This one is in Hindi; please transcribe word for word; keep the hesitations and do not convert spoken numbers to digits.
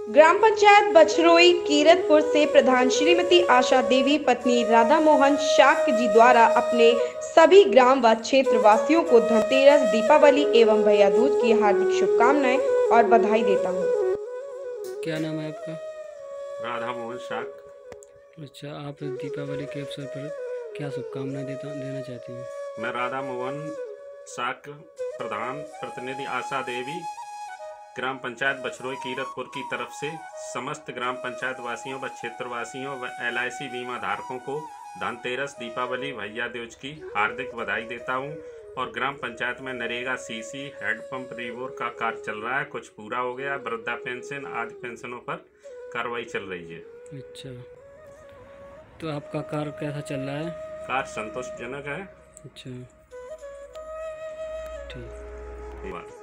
ग्राम पंचायत बछरोई कीरतपुर से प्रधान श्रीमती आशा देवी पत्नी राधा मोहन शाक्य जी द्वारा अपने सभी ग्राम व क्षेत्र वासियों को धनतेरस, दीपावली एवं भैया दूज की हार्दिक शुभकामनाएं और बधाई देता हूं। क्या नाम है आपका? राधा मोहन शाक। अच्छा, आप दीपावली के अवसर पर क्या शुभकामनाएं देता देना चाहते हैं? मैं राधा मोहन शाक प्रधान प्रतिनिधि आशा देवी ग्राम पंचायत बछरोई कीरतपुर की तरफ से समस्त ग्राम पंचायत वासियों व क्षेत्रवासियों व एल आई सी बीमा धारकों को धनतेरस, दीपावली, भैया दूज की हार्दिक बधाई देता हूं। और ग्राम पंचायत में नरेगा, सीसी, हैंडपंप, रिवोर का कार्य चल रहा है, कुछ पूरा हो गया। वृद्धा पेंशन आदि पेंशनों पर कार्रवाई चल रही है। अच्छा, तो आपका कार्य कैसा चल रहा है? कार्य संतोषजनक है। अच्छा, ठीक। धन्यवाद।